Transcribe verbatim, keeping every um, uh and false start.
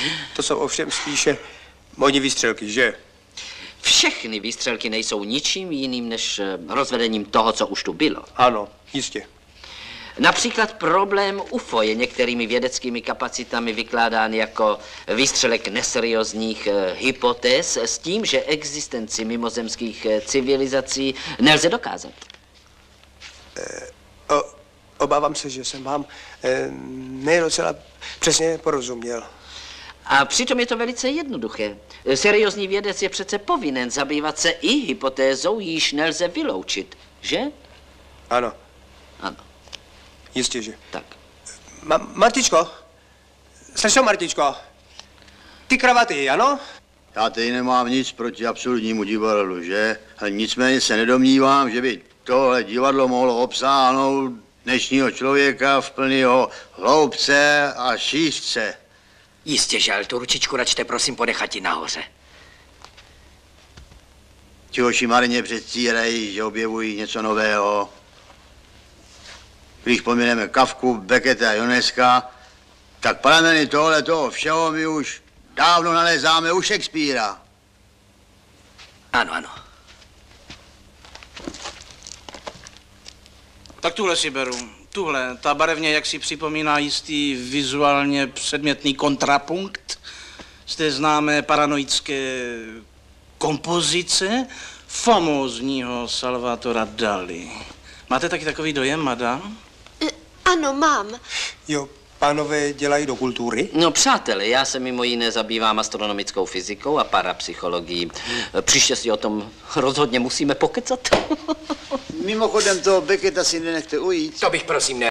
To jsou ovšem spíše modní výstřelky, že? Všechny výstřelky nejsou ničím jiným než rozvedením toho, co už tu bylo. Ano, jistě. Například problém U F O je některými vědeckými kapacitami vykládán jako výstřelek neseriózních eh, hypotéz s tím, že existenci mimozemských eh, civilizací nelze dokázat. E, o, obávám se, že jsem vám e, ne docela přesně porozuměl. A přitom je to velice jednoduché. Seriózní vědec je přece povinen zabývat se i hypotézou, již nelze vyloučit, že? Ano. Ano. Jistě, že. Tak. Ma Martičko, slečno Martičko, ty kravaty, ano? Já tady nemám nic proti absolutnímu divadlu, že? Ale nicméně se nedomnívám, že by tohle divadlo mohlo obsáhnout dnešního člověka v plného hloubce a šířce. Jistě, že, ale tu ručičku račte prosím ponechat i nahoře. Ti hoši marně předstírají, že objevují něco nového. Když pomineme Kafku, Becketa a Ionesca, tak prameny tohle toho všeho my už dávno nalézáme u Shakespearea. Ano, ano. Tak tuhle si beru. Tuhle, ta barevně jak si připomíná jistý vizuálně předmětný kontrapunkt z té známé paranoické kompozice famózního Salvatora Dali. Máte taky takový dojem, madam? Ano, mám. Jo, pánové dělají do kultury? No, přátelé, já se mimo jiné zabývám astronomickou fyzikou a parapsychologií. Příště si o tom rozhodně musíme pokecat. Mimochodem toho Becketa si nenechte ujít. To bych prosím ne.